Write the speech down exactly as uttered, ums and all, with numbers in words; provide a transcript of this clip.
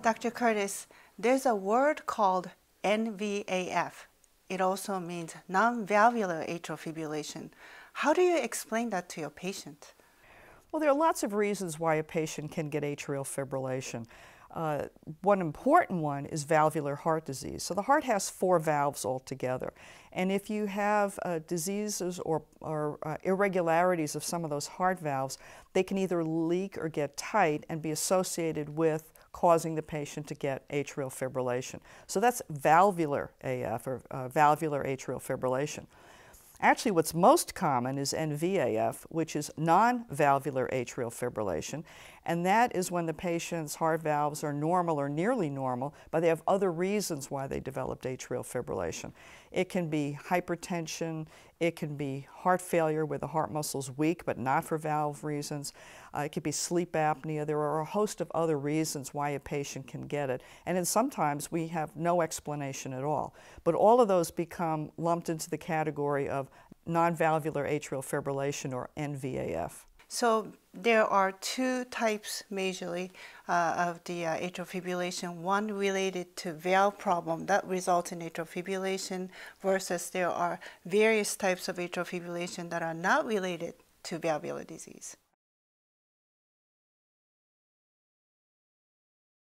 Doctor Curtis, there's a word called N V A F. It also means non-valvular atrial fibrillation. How do you explain that to your patient? Well, there are lots of reasons why a patient can get atrial fibrillation. Uh, one important one is valvular heart disease. So the heart has four valves altogether. And if you have uh, diseases or, or uh, irregularities of some of those heart valves, they can either leak or get tight and be associated with causing the patient to get atrial fibrillation. So that's valvular A F, or uh, valvular atrial fibrillation. Actually, what's most common is N V A F, which is non-valvular atrial fibrillation, and that is when the patient's heart valves are normal or nearly normal, but they have other reasons why they developed atrial fibrillation. It can be hypertension, it can be heart failure where the heart muscle's weak but not for valve reasons, uh, it could be sleep apnea. There are a host of other reasons why a patient can get it, and then sometimes we have no explanation at all. But all of those become lumped into the category of non-valvular atrial fibrillation, or N V A F. So there are two types majorly uh, of the uh, atrial fibrillation, one related to valve problem that results in atrial fibrillation, versus there are various types of atrial fibrillation that are not related to valvular disease.